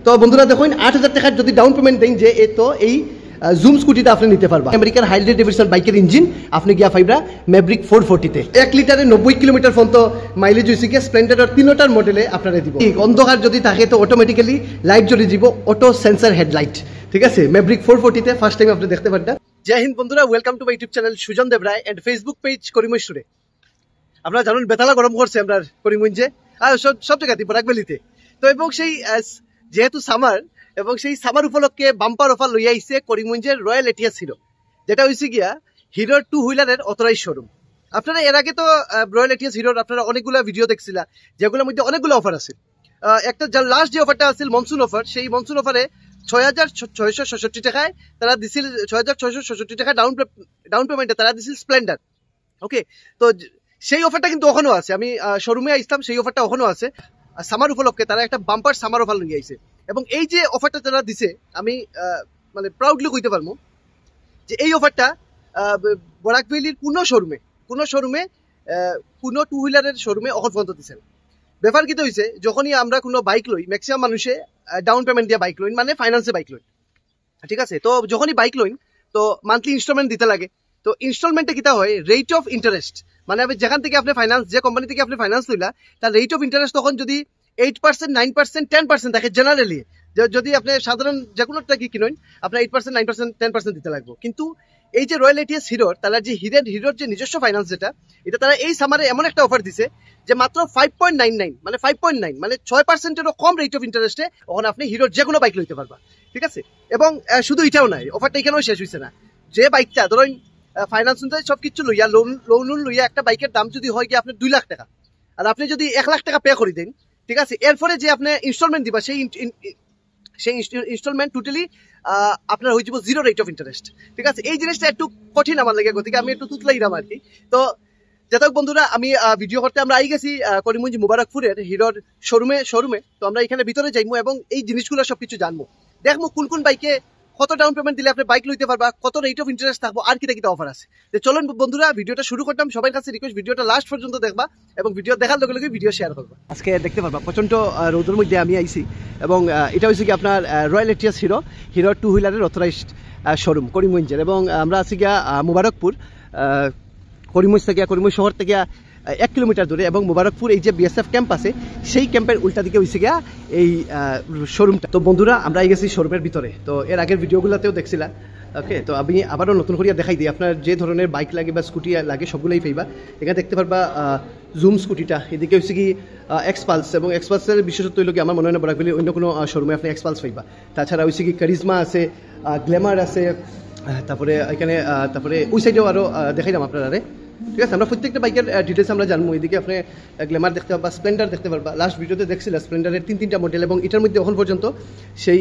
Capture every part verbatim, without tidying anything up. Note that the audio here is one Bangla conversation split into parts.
তো বন্ধুরা দেখুন আট হাজার টাকার যদি ডাউন পেমেন্ট দেন যে এ তো এই জুম স্কুটিটা আপনি নিতে পারবা। আমেরিকার হাইলি ডেভিডসন বাইকের ইঞ্জিন আপনি গিয়া ফাইবরা ম্যাভরিক ফোর ফোর্টিতে এক লিটারে নব্বই কিলোমিটার পর্যন্ত মাইলেজ হয়েছে গিয়ে স্প্লেন্ডারের তিনটার মডেলে আপনারা দিব। অন্ধকার যদি থাকে তো অটোমেটিক্যালি লাইট জ্বলে যাব, অটো সেন্সার হেডলাইট, ঠিক আছে। ম্যাভরিক ফোর ফোর্টিতে ফার্স্ট টাইম আপনি দেখতে পারবেন। জয় হিন্দ বন্ধুরা, welcome to my YouTube channel Sujan Debroy and Facebook page করিমইশ্বরে। আপনারা জানেন বেতালা গরম করছে আমরা করিমগঞ্জে আর সব সব জায়গাতে বরাকবেলিতে। তো এবং সেই যেহেতু সামার এবং সেই সামার উপলক্ষে বাম্পার অফার লই আইছে করিমগঞ্জের রয়্যাল এটিএস হিরো, যেটা হয়েছে গিয়া হিরোর টু হুইলারের অথরাইজ শোরুম। আপনারা এর আগে তো রয়্যাল এটিএস হিরোর আপনারা অনেকগুলো ভিডিও দেখছিলা, যেগুলোর মধ্যে অনেকগুলো অফার আছে। একটা লাস্ট যে অফারটা আছিল মনসুন অফার, সেই মনসুন অফারে ছয় হাজার ছয়শো ছষট্টি টাকায় তারা দিছিল, ছয় হাজার ছয়শো ছষট্টি টাকা ডাউন ডাউন পেমেন্টে তারা দিছিল স্প্লেন্ডার। ওকে, তো সেই অফারটা কিন্তু এখনো আছে। আমি শোরুমে আসলাম, সেই অফারটা এখনো আছে। সামার উপলক্ষে তারা একটা বাম্পার সামার অফার নিয়ে আইছে এবং এই যে অফারটা তারা দিছে আমি মানে প্রাউডলি কইতে পারবো যে এই অফারটা বরাকভ্যালির কোনো শোরুমে কোনো শোরুমে কোনো টু হুইলারের শোরুমে অফার পর্যন্ত দিচ্ছেন। ব্যাপার কি হয়েছে, যখনই আমরা কোনো বাইক লই ম্যাক্সিমাম মানুষে ডাউন পেমেন্ট দিয়ে বাইক লইন, মানে ফাইন্যান্সে বাইক লইন, ঠিক আছে। তো যখনই বাইক লইন তো মান্থলি ইনস্টলমেন্ট দিতে লাগে। তো ইনস্টলমেন্টে কিতা হয়, রেট অফ ইন্টারেস্ট, মানে আপনি যেখান থেকে আপনি ফাইন্যান্স, যে কোম্পানি থেকে আপনি ফাইন্যান্স লইলা তার রেট অফ ইন্টারেস্ট তখন যদি eight percent nine percent ten percent থাকে জেনারেলি। যদি আপনি সাধারণ যে কোনো টাকা কিনেন আপনার eight percent nine percent ten percent দিতে লাগবে। কিন্তু এই যে রয়্যাল এটিএস হিরোর তারা যে হিরেন হিরোর যে নিজস্ব ফাইন্যান্স যেটা, এটা তারা এই সামারে এমন একটা অফার দিছে যে মাত্র ফাইভ পয়েন্ট নাইন নাইন মানে ফাইভ পয়েন্ট নাইন মানে ছয় পার্সেন্টেরও কম রেট অফ ইন্টারেস্টে ওখানে আপনি হিরোর যে কোনো বাইক লইতে পারবা, ঠিক আছে। এবং শুধু এটাও নাই, অফারটা এখানেও শেষ হয়েছে না। যে বাইকটা ধরেন ফাইন্যান্স অনুযায়ী সবকিছু লইয়া লোন লোন লইয়া একটা বাইকের দাম যদি হয় কি আপনার দুই লাখ টাকা, আর আপনি যদি এক লাখ টাকা পে করে দেন, ঠিক আছে, এরপরে যে আপনি ইনস্টলমেন্ট দিবা সেই সেই ইনস্টলমেন্ট টোটালি আপনার হয়ে যাব জিরো রেট অফ ইন্টারেস্ট, ঠিক আছে। এই জিনিসটা একটু কঠিন আমার লাগে, গতিকে আমি একটু তুতলাইলাম আর কি। তো যাই হোক বন্ধুরা, আমি ভিডিও করতে আমরা আই গেছি করিমগঞ্জ মুবারকপুরের হিরোর শোরুমে শোরুমে তো আমরা এখানে ভিতরে যাইমু এবং এই জিনিসগুলো সবকিছু জানবো, দেখবো কোন কোন বাইকে কত ডাউন পেমেন্ট দিলে আপনি বাইক লইতে পারবা, কত রেট অফ ইন্টারেস্ট থাকবো, আর কিটা কিটা অফার আছে। তো চলুন বন্ধুরা, ভিডিওটা শুরু করতাম। সবার কাছে রিকোয়েস্ট ভিডিওটা লাস্ট পর্যন্ত দেখবা এবং ভিডিও দেখার লগে লগে ভিডিও শেয়ার করবা। আজকে দেখতে পারবা প্রচন্ড রোদের মধ্যে আমি আইছি এবং এটা হচ্ছে কি আপনার Royal ATS Hero Hero two হুইলারের অথরাইজড শোরুম করিমগঞ্জের। এবং আমরা আছি গিয়া মুবারকপুর, করিমগঞ্জ থেকে করিমগঞ্জ শহর থেকে এক কিলোমিটার দূরে। এবং মুবারকপুর এই যে বিএসএফ ক্যাম্প আছে সেই ক্যাম্পের উল্টা দিকে হয়েছে গিয়া এই শোরুমটা। তো বন্ধুরা আমরা আই গেছি শোরুমের ভিতরে, তো এর আগের ভিডিওগুলোতেও দেখছিলা। ওকে, তো আমি আবারও নতুন করিয়া দেখাই দিই, আপনার যে ধরনের বাইক লাগে বা স্কুটি লাগে সবগুলোই পাইবা এখানে দেখতে পারবা। জুম স্কুটিটা, এদিকে হচ্ছে কি এক্সপালস, এবং এক্সপালসের বিশেষত্ব হইল কি আমার মনে হয় না বরাকভ্যালি অন্য কোনো শোরুমে আপনি এক্সপালস পাইবা। তাছাড়া হচ্ছে কি কারিজমা আছে, গ্ল্যামার আছে, তারপরে এখানে তারপরে ওই সাইডেও আরও দেখাইলাম আপনারা, ঠিক আছে। আমরা প্রত্যেকটা বাইকের ডিটেলস আমরা জানবো। এদিকে আপনি গ্ল্যামার দেখতে পারবা, স্প্লেন্ডার দেখতে পারবা। লাস্ট ভিডিওতে দেখছিল স্প্লেন্ডারের তিন তিনটা মডেল এবং এটার মধ্যে এখন পর্যন্ত সেই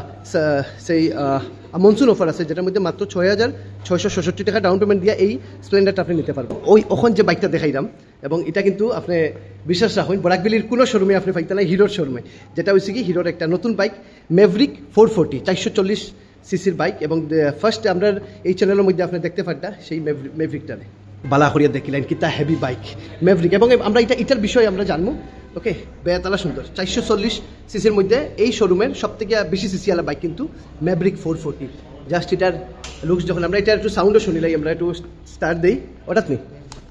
সেই মনসুন অফার আছে, যেটার মধ্যে মাত্র ছয় হাজার ছয়শো ছষট্টি টাকা ডাউন পেমেন্ট দিয়ে এই স্প্লেন্ডারটা আপনি নিতে পারবেন। ওই ওখন যে বাইকটা দেখাইলাম, এবং এটা কিন্তু আপনি বিশ্বাস রাখুন বরাকভ্যালির কোনো শোরুমে আপনি পাইতে নাই, হিরোর শোরুমে, যেটা হচ্ছে কি হিরোর একটা নতুন বাইক ম্যাভরিক ফোর ফোর্টি চারশো চল্লিশ সিসির বাইক। এবং ফার্স্ট আমরা এই চ্যানেলের মধ্যে আপনি দেখতে পারটা সেই ম্যাভরিকটারে বালা করিয়া দেখিলেন কিতা হেভি বাইক ম্যাভরিক। এবং আমরা এটা এটার বিষয়ে আমরা জানবো। ওকে, বেতালা সুন্দর চারশো চল্লিশ সিসির মধ্যে এই শোরুমের সব থেকে বেশি সিসি আলা বাইক কিন্তু ম্যাভরিক ফোর ফোর্টি। জাস্ট এটার লুকস যখন আমরা এটা একটু সাউন্ডও শুনিলাই, আমরা একটু স্টার্ট দিই হঠাৎ নেই।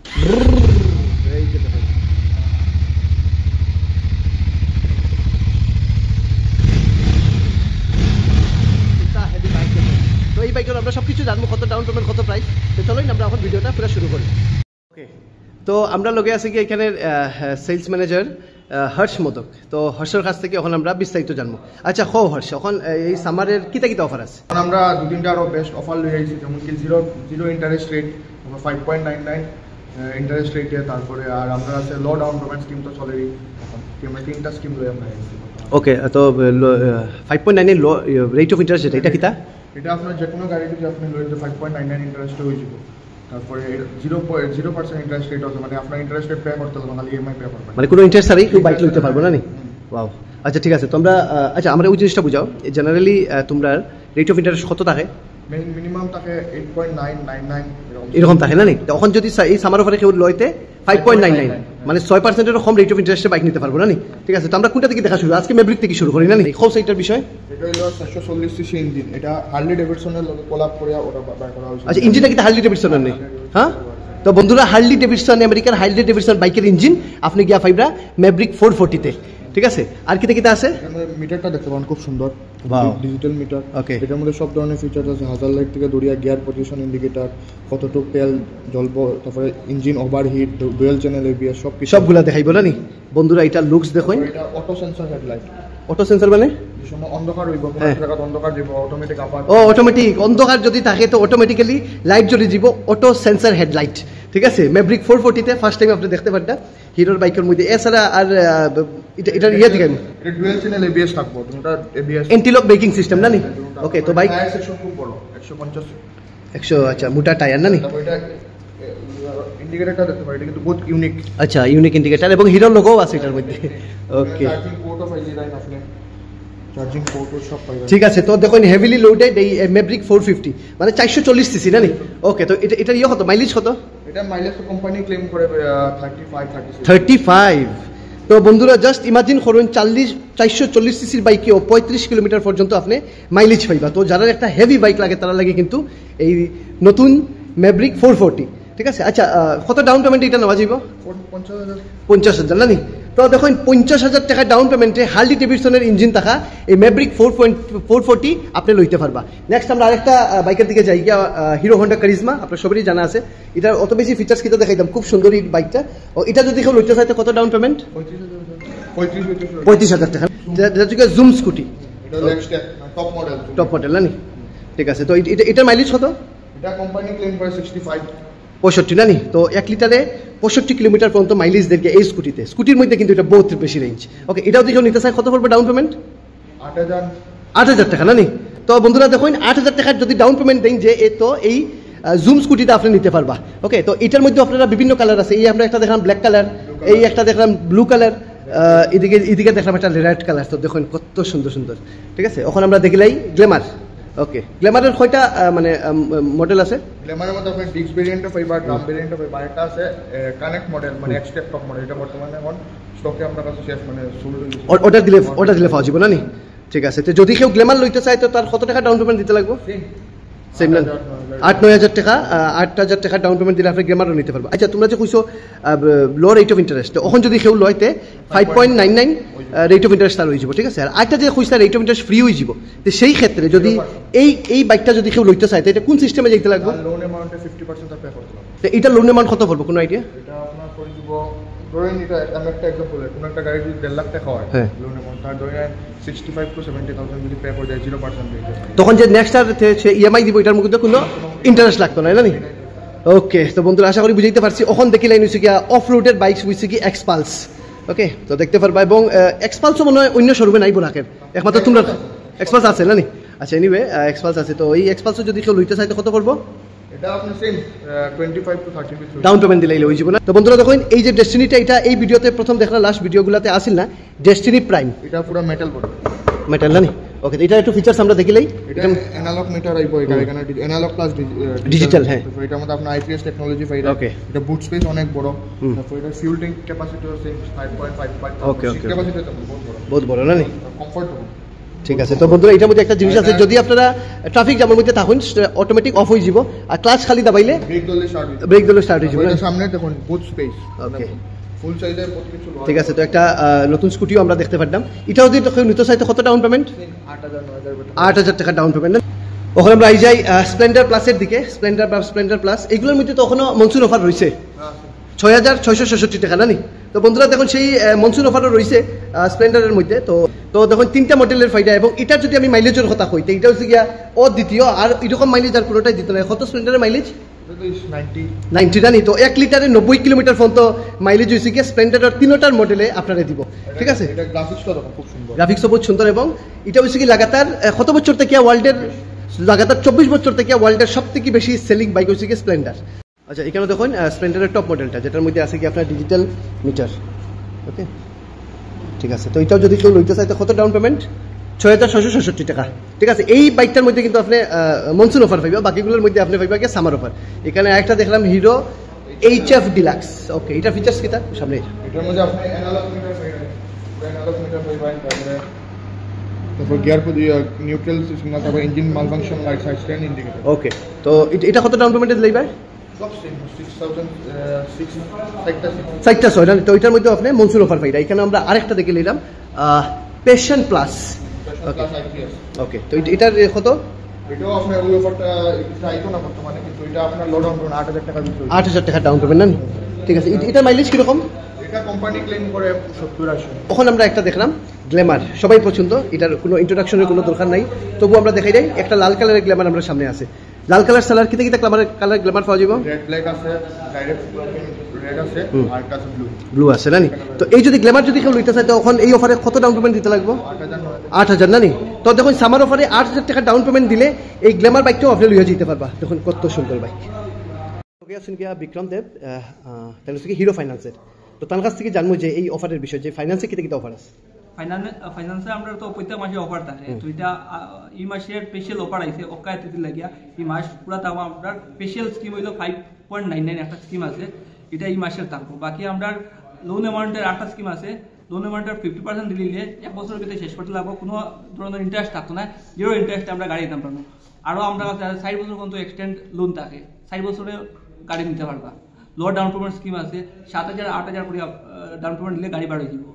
তো এই বাইকের আমরা সব কিছু জানবো, কত ডাউন পেমেন্ট, কত প্রাইস। তো চলোই আমরা এখন ভিডিওটা পুরো শুরু করি। ওকে, তো আমরা লগে আছি কি এখানে সেলস ম্যানেজার হর্ষ মোদক। তো হর্ষের কাছ থেকে এখন আমরা বিস্তারিত জানবো। আচ্ছা হো হর্ষ, এখন এই সামারের কিতা কিতা অফার আছে? আমরা দু তিনটা আরও বেস্ট অফার লই আইছি, যেমন কি zero zero interest rate five point nine nine interest রেটে, তারপরে আর আমরা আছে লো ডাউন পেমেন্ট স্কিম তো চলেই, আমরা তিনটা স্কিম লই আমরা আইছি। ওকে, তো ফাইভ পয়েন্ট নাইন এর লো রেট অফ ইন্টারেস্ট যেটা, এটা কিতা? এটা আপনার যে কোনো গাড়ি যদি আপনি লইতে ফাইভ পয়েন্ট নাইন নাইন ইন্টারেস্টে হয়ে যাব। তারপরে zero zero percent interest rate আছে, মানে আপনার ইন্টারেস্ট রেট পে করতে হবে, খালি ইএমআই পে করবেন, মানে কোনো ইন্টারেস্ট ছাড়াই কেউ বাইক লইতে পারবো না নি? ওয়াও, আচ্ছা ঠিক আছে। তোমরা আচ্ছা আমরা ওই জিনিসটা বুঝাও, জেনারেলি তোমরা রেট অফ ইন্টারেস্ট কত থাকে? মিনিমাম থাকে eight point nine nine nine এরকম থাকে না নি? তখন যদি এই সামার অফারে কেউ লয়তে ফাইভ পয়েন্ট নাইন নাইন মানে ছয় পার্সেন্টের কম রেট অফ ইন্টারেস্টে বাইক নিতে পারবো না নি? ঠিক আছে, তো আমরা কোনটা থেকে দেখা শুরু? আজকে ম্যাভরিক থেকে শুরু করি না নি? হোল সাইটার বিষয় এটা হলো চারশো চল্লিশ সিসি ইঞ্জিন, এটা হার্লি ডেভিডসনের লগে কোলাব করে ওটা বাই করা হয়েছে। আচ্ছা, ইঞ্জিনটা কিন্তু হার্লি ডেভিডসনের নেই? হ্যাঁ, তো বন্ধুরা হার্লি ডেভিডসন, আমেরিকার হার্লি ডেভিডসন বাইকের ইঞ্জিন আপনি গিয়া পাইবা ম্যাভরিক ফোর ফোর্টিতে। ঠিক আছে, আর কিতে কিতে আছে? মিটারটা দেখতে পারেন খুব সুন্দর, Wow. Digital meter. Okay. এটার মধ্যে সব ধরনের ফিচার আছে, হাজার লাইট থেকে দড়িয়া গিয়ার পজিশন ইন্ডিকেটর, কতটুকু তেল জ্বলব, তারপরে engine overheat, dual channel ABS, সব কিছু সবগুলা দেখাইব না নি? বন্ধুরা এটা লুকস দেখুন, এটা auto sensor headlight. Auto sensor মানে এই সময় অন্ধকার হইব, কোন হ্যাঁ। জায়গা অন্ধকার দিব, অটোমেটিক আবার ও অটোমেটিক অন্ধকার যদি থাকে তো অটোমেটিক্যালি লাইট জ্বলে যাব, অটো সেন্সর হেডলাইট। ঠিক আছে, ম্যাভরিক ফোর ফোর্টিতে ফার্স্ট টাইম আপনি দেখতে পারটা হিরোর বাইকের মধ্যে। এছাড়া আর এটা এটার ইয়ে থেকে এটা ডুয়েল চ্যানেল এবিএস থাকবো, তোমরা এবিএস এন্টিলক ব্রেকিং সিস্টেম না নি? ওকে, তো বাইক টায়ার সেকশন খুব বড়, একশো পঞ্চাশ। একশো, আচ্ছা মোটা টায়ার না নি? তারপর এটা ইন্ডিকেটরটা দেখতে পারো, এটা কিন্তু বহুত ইউনিক। আচ্ছা, ইউনিক ইন্ডিকেটর এবং হিরোর লোগোও আছে এটার মধ্যে। ওকে, চার্জিং পোর্টও পাইলি রাইন আপনি, চার্জিং পোর্টও সব পাইবেন। ঠিক আছে, তো দেখুন হেভিলি লোডেড এই ম্যাভরিক ফোর ফিফটি মানে চারশো চল্লিশ সিসি না নি? ওকে, তো এটা এটার ইয়ে কত, মাইলেজ কত? এটা মাইলেজ তো কোম্পানি ক্লেম করে thirty five thirty six. Thirty five. তো বন্ধুরা জাস্ট ইমাজিন করুন, চাল্লিশ চারশো চল্লিশ সিসির বাইকেও পঁয়ত্রিশ কিলোমিটার পর্যন্ত আপনি মাইলেজ পাইবা। তো যারা একটা হেভি বাইক লাগে তারা লাগে কিন্তু এই নতুন ম্যাভরিক ফোর ফোর্টি। ঠিক আছে, আচ্ছা কত ডাউন পেমেন্ট এটা নেওয়া যাইব? পঞ্চাশ হাজার। পঞ্চাশ হাজার না নি? তো দেখুন পঞ্চাশ হাজার টাকা ডাউন পেমেন্টে হার্লি ডেভিডসনের ইঞ্জিন থাকা এই Maverick four point four forty আপনি লইতে পারবা। নেক্সট আমরা আরেকটা বাইকের দিকে যাই গিয়া, হিরো হন্ডা কারিজমা, আপনার সবারই জানা আছে। এটার অত বেশি ফিচার্স কিন্তু দেখাইতাম, খুব সুন্দর এই বাইকটা। ও এটা যদি কেউ লইতে চাই তো কত ডাউন পেমেন্ট? পঁয়ত্রিশ হাজার টাকা। যেটা zoom Scooty, top model. Top model না নি? ঠিক আছে, তো এটা এটার মাইলেজ কত? এটা কোম্পানি ক্লেম করে সিক্সটি ফাইভ। পঁয়ষট্টি না নি? তো এক লিটারে পঁয়ষট্টি কিলোমিটার পর্যন্ত মাইলেজ দেয় এই স্কুটিতে। স্কুটির মধ্যে কিন্তু এটা বহুত বেশি রেঞ্জ। ওকে, এটাও যদি কেউ নিতে চায় কত পড়বে ডাউন পেমেন্ট? আট হাজার। আট হাজার টাকা না নি? তো বন্ধুরা দেখুন আট হাজার টাকার যদি ডাউন পেমেন্ট দেন যে এ তো এই জুম স্কুটিটা আপনি নিতে পারবা। ওকে, তো এটার মধ্যে আপনারা বিভিন্ন কালার আছে। এই আমরা একটা দেখলাম ব্ল্যাক কালার, এই একটা দেখলাম ব্লু কালার, এদিকে এদিকে দেখলাম একটা রেড কালার। তো দেখুন কত সুন্দর সুন্দর। ঠিক আছে, এখন আমরা দেখিলাই গ্ল্যামার। ওকে, গ্ল্যামারের কয়টা মানে মডেল আছে? গ্ল্যামারের মধ্যে আপনি ডিক্স ভেরিয়েন্টও পাইবা, ড্রাম ভেরিয়েন্টও পাইবা। একটা আছে কানেক্ট মডেল, মানে এক স্টেপ টপ মডেল। এটা বর্তমানে এখন স্টকে আপনার কাছে শেষ, মানে সোল্ড। অর্ডার দিলে অর্ডার দিলে পাওয়া যাবে না নি? ঠিক আছে, তো যদি কেউ গ্ল্যামার লইতে চায় তো তার কত টাকা ডাউন পেমেন্ট দিতে লাগবে? সেম না? আট নয় হাজার টাকা, আট হাজার টাকা ডাউন পেমেন্ট দিলে আপনি গ্ল্যামারও নিতে পারবে। আচ্ছা, তোমরা যে কইছো লো রেট অফ ইন্টারেস্ট, এখন যদি কেউ লয়তে five point nine nine rate of interest তার হয়ে যাব। ঠিক আছে, আর আরেকটা যে কইছে রেট অফ ইন্টারেস্ট ফ্রি হয়ে যাব। তো সেই ক্ষেত্রে যদি এই এই বাইকটা যদি কেউ লইতে চায় তো এটা কোন সিস্টেমে যাইতে লাগবে? লোন অ্যামাউন্টে ফিফটি পার্সেন্ট পে করতে হবে। তো এটা লোন অ্যামাউন্ট কত পড়বে, কোনো আইডিয়া? এটা আপনার করে দিব, ধরেন এটা আমি একটা এক্সাম্পল, কোন একটা গাড়ি যদি দেড় লাখ টাকা হয় লোন অ্যামাউন্ট, তার ধরেন sixty five to seventy thousand যদি পে করে দেয় জিরো পার্সেন্ট রেটে, তখন যে নেক্সট আর সে ইএমআই দিব এটার মধ্যে কোনো ইন্টারেস্ট লাগতো না, না নি? ওকে, তো বন্ধুরা আশা করি বুঝাইতে পারছি। ওখান দেখি লাইন হচ্ছে গিয়া অফ রোডের বাইক হচ্ছে কি এক্সপালস। ওকে, তো দেখতে পারবা, এবং এক্সপালসও মনে হয় অন্য শোরুমে নাই বোনাকের, একমাত্র তোমরা এক্সপালস আছে না নি? আচ্ছা, এনিওয়ে এক্সপালস আছে। তো এই এক্সপালসও যদি কেউ লইতে চাই তো কত করবো? এটা আপনি same twenty five to thirty down payment দিলে হয়ে যাবে না? তো বন্ধুরা দেখুন এই যে ডেস্টিনিটা, এটা এই ভিডিওতে প্রথম দেখলাম, লাস্ট ভিডিওগুলোতে আসিল না, ডেস্টিনি প্রাইম। এটা পুরো মেটাল বডি, মেটাল না নি? ওকে, এটা একটু ফিচার্স আমরা দেখিলাই। এটা অ্যানালগ মিটার আইবো, এটা এখানে অ্যানালগ প্লাস ডিজিটাল। হ্যাঁ, তো এটার মধ্যে আপনার আইপিএস টেকনোলজি পাইরা। ওকে, এটা বুট স্পেস অনেক বড়। তারপর এটা ফিউল ট্যাঙ্ক ক্যাপাসিটি হচ্ছে five point five five. Okay okay, capacity তো বহুত বড়, বহুত বড় না নি? কমফোর্টেবল। ঠিক আছে, তো বন্ধুরা এটার মধ্যে একটা জিনিস আছে, যদি আপনারা ট্রাফিক জ্যামের মধ্যে থাকুন অটোমেটিক অফ হয়ে যাব, আর ক্লাচ খালি দাবাইলে ব্রেক দলে স্টার্ট হয়ে যাবে। ব্রেক দলে স্টার্ট হয়ে যাবে। এটা সামনে দেখুন বুট স্পেস। ওকে, ফুল সাইজের বহুত কিছু। ঠিক আছে, তো একটা নতুন স্কুটিও আমরা দেখতে পারলাম। এটাও যদি কেউ নিতে চাইতে কত ডাউন পেমেন্ট? আট হাজার টাকা ডাউন পেমেন্ট। ওখানে আমরা আই যাই স্প্লেন্ডার প্লাসের দিকে। স্প্লেন্ডার বা স্প্লেন্ডার প্লাস এগুলোর মধ্যে তো এখনো মনসুন অফার রয়েছে ছয় হাজার ছয়শো ছেষট্টি টাকা না নি? তো বন্ধুরা দেখুন সেই মনসুন অফারও রয়েছে স্প্লেন্ডারের মধ্যে। তো তো দেখুন তিনটা মডেলের ফায়দা, এবং এটার যদি আমি মাইলেজের কথা কই তো এটা হচ্ছে গিয়া ও দ্বিতীয়, আর এরকম মাইলেজ আর কোনোটাই দিত না। কত স্প্লেন্ডারের মাইলেজ? নাইনটি না নি? তো এক লিটারে নব্বই কিলোমিটার পর্যন্ত মাইলেজ হয়েছে গিয়ে স্প্লেন্ডারের তিনোটার মডেলে আপনারা দিব। ঠিক আছে, গ্রাফিক্সও বহুত সুন্দর, এবং এটা হচ্ছে কি লাগাতার কত বছর থেকে ওয়ার্ল্ডের লাগাতার চব্বিশ বছর থেকে ওয়ার্ল্ডের সব থেকে বেশি সেলিং বাইক হচ্ছে কি স্প্লেন্ডার। আচ্ছা, এখানে দেখুন স্প্লেন্ডারের টপ মডেলটা, যেটার মধ্যে আছে কি আপনার ডিজিটাল মিটার। ওকে, ঠিক আছে, তো এটাও যদি কেউ লইতে চাই তো কত ডাউন পেমেন্ট? ছয় হাজার ছয়শো ছেষট্টি টাকা। ঠিক আছে এই বাইকটার মধ্যে কিন্তু আপনি মনসুন অফার পাইবা বাকিগুলোর মধ্যে আপনি পাইবা কি সামার অফার এখানে একটা দেখলাম হিরো এইচএফ ডিলাক্স ওকে এটা ফিচার্স কি তার সামনে এটার মধ্যে আপনি অ্যানালগ মিটার পাইবেন অ্যানালগ মিটার পাইবেন তারপরে তারপর গিয়ার পদি নিউট্রাল সিগন্যাল তারপর engine malfunction light side stand indicator okay তো এটা কত ডাউন পেমেন্টে লইবা সব সেম সিক্স থাউজেন্ড সিক্স সাইটটা সাইটটা ছয় তো এটার মধ্যে আপনি মনসুন অফার পাইরা এখানে আমরা আরেকটা দেখে নিলাম পেশন প্লাস ওকে ওকে তো এটার কত এটাও আপনার ওই অফারটা এটা আইতো না বর্তমানে কিন্তু এটা আপনার লো ডাউন করুন আট হাজার টাকা দিতে আট হাজার টাকা ডাউন পেমেন্ট না ঠিক আছে এটা মাইলেজ কিরকম এটা কোম্পানি ক্লেম করে সত্তর আশি তখন আমরা একটা দেখলাম গ্ল্যামার সবাই পছন্দ এটার কোনো ইন্ট্রোডাকশনের কোনো দরকার নাই তবু আমরা দেখাই যাই একটা লাল কালারের গ্ল্যামার আমরা সামনে আছে লাল কালার সালার কিতে কিতে কালার কালার গ্ল্যামার পাওয়া যাবে রেড ব্ল্যাক আছে ডাইরেক্ট রেড আছে আর কাছে ব্লু ব্লু আছে না নি তো এই যদি গ্ল্যামার যদি কেউ লইতে চায় তখন এই অফারে কত ডাউন পেমেন্ট দিতে লাগবে আট হাজার না নি তো দেখুন সামার অফারে আট হাজার টাকা ডাউন পেমেন্ট দিলে এই গ্ল্যামার বাইকটাও আপনি লইয়া যেতে পারবা দেখুন কত সুন্দর বাইক ওকে আসুন কি বিক্রম দেব তাহলে কি হিরো ফাইন্যান্সের তো তার কাছ থেকে জানবো যে এই অফারের বিষয় যে ফাইন্যান্সে কিতে কিতে অফার আছে ফাইন্যান্সে আমরা তো প্রত্যেক মাসে অফার থাকে তো এটা এই মাসের স্পেশাল অফার আইছে অকায় তিথি লাগিয়া এই মাস পুরা তাও আমরা স্পেশাল স্কিম হইলো ফাইভ পয়েন্ট নাইন নাইন একটা স্কিম আছে এটা এই মাসের থাকবো বাকি আমরা লোন অ্যামাউন্টের আটটা স্কিম আছে লোন অ্যামাউন্টের ফিফটি পার্সেন্ট দিলে এক বছরের ভিতরে শেষ করতে লাগবো কোনো ধরনের ইন্টারেস্ট থাকতো না জিরো ইন্টারেস্টে আমরা গাড়ি দিতাম পারবো আরও আমরা ষাট বছর পর্যন্ত এক্সটেন্ড লোন থাকে ষাট বছরে গাড়ি নিতে পারবা লোয়ার ডাউন পেমেন্ট স্কিম আছে সাত হাজার আট হাজার করে ডাউন পেমেন্ট দিলে গাড়ি বাড়িয়ে দিব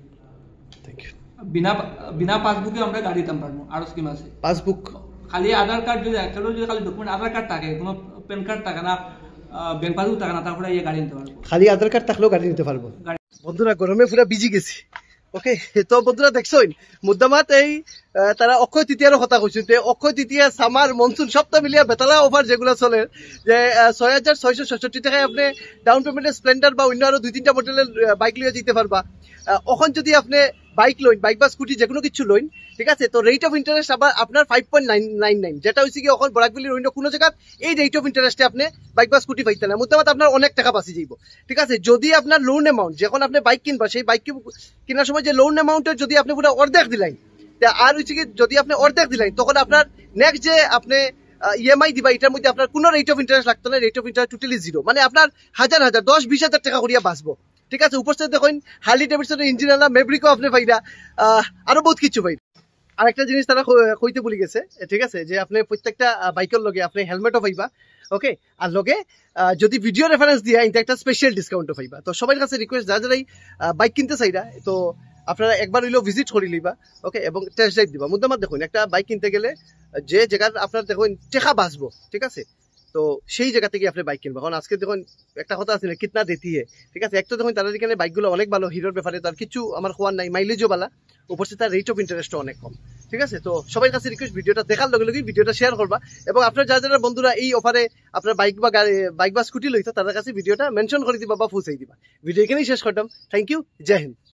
বিনা বিনা পাসবুকে আমরা গাড়ি দিতাম পারবো আরো স্কিম আছে পাসবুক খালি আধার কার্ড যদি একটা যদি খালি ডকুমেন্ট আধার কার্ড থাকে কোনো প্যান কার্ড থাকে না ব্যাংক পাসবুক থাকে না তারপরে এই গাড়ি নিতে পারবো খালি আধার কার্ড থাকলেও গাড়ি নিতে পারবো বন্ধুরা গরমে পুরা বিজি গেছি ওকে তো বন্ধুরা দেখছোই মুদ্দামাত এই তারা অক্ষয় তৃতীয়ার কথা কইছে যে অক্ষয় তৃতীয়া সামার মনসুন সবটা মিলিয়া বেতালা অফার যেগুলো চলে যে ছয় হাজার ছয়শো ছষট্টি টাকায় আপনি ডাউন পেমেন্টে স্প্লেন্ডার বা অন্য আরো দুই তিনটা মডেলের বাইক লিয়ে যেতে পারবা এখন যদি আপনি বাইক লইন বাইক বা স্কুটি যে কোনো কিছু লইন ঠিক আছে তো রেট অফ ইন্টারেস্ট আবার আপনার five point nine nine nine যেটা হচ্ছে কি এখন বরাকবিলির অন্য কোনো জায়গা এই রেট অফ ইন্টারেস্টে আপনি বাইক বা স্কুটি পাইতেন না মোটামুটি আপনার অনেক টাকা বাঁচি যাইব ঠিক আছে যদি আপনার লোন অ্যামাউন্ট যখন আপনি বাইক কিনবা সেই বাইক কেনার সময় যে লোন অ্যামাউন্টের যদি আপনি পুরো অর্ধেক দিলেন আর হচ্ছে কি যদি আপনি অর্ধেক দিলেন তখন আপনার নেক্সট যে আপনি ইএমআই দিবা এটার মধ্যে আপনার কোনো রেট অফ ইন্টারেস্ট লাগতো না rate of interest totally zero মানে আপনার হাজার হাজার দশ বিশ হাজার টাকা করিয়া বাঁচবো ঠিক আছে উপস্থিত দেখুন হার্লি ডেভিডসনের ইঞ্জিন আলা মেব্রিকও আপনি পাইরা আরো বহুত কিছু পাই আরেকটা জিনিস তারা কইতে ভুলে গেছে ঠিক আছে যে আপনি প্রত্যেকটা বাইকের লগে আপনি হেলমেটও পাইবা ওকে আর লগে যদি ভিডিও রেফারেন্স দিয়া এটা একটা স্পেশাল ডিসকাউন্টও পাইবা তো সবার কাছে রিকোয়েস্ট যা যারাই বাইক কিনতে চাইরা তো আপনারা একবার হইলেও ভিজিট করে লইবা ওকে এবং টেস্ট ড্রাইভ দিবা মুদ্দামাত দেখুন একটা বাইক কিনতে গেলে যে জায়গার আপনার দেখুন টেকা বাঁচবো ঠিক আছে তো সেই জায়গা থেকে আপনি বাইক কিনবেন কারণ আজকে দেখুন একটা কথা আছে না কিতনা দেতিয়ে ঠিক আছে একটা দেখুন তাদের এখানে বাইকগুলো অনেক ভালো হিরোর ব্যাপারে তার কিছু আমার খোয়ার নাই মাইলেজও বালা উপস্থিত তার রেট অফ ইন্টারেস্টও অনেক কম ঠিক আছে তো সবার কাছে রিকোয়েস্ট ভিডিওটা দেখার লগে লগে ভিডিওটা শেয়ার করবা এবং আপনার যারা যারা বন্ধুরা এই অফারে আপনার বাইক বা গাড়ি বাইক বা স্কুটি লইতো তাদের কাছে ভিডিওটা মেনশন করে দিবা বা পৌঁছাই দিবা ভিডিও এখানেই শেষ করতাম থ্যাংক ইউ জয় হিন্দ।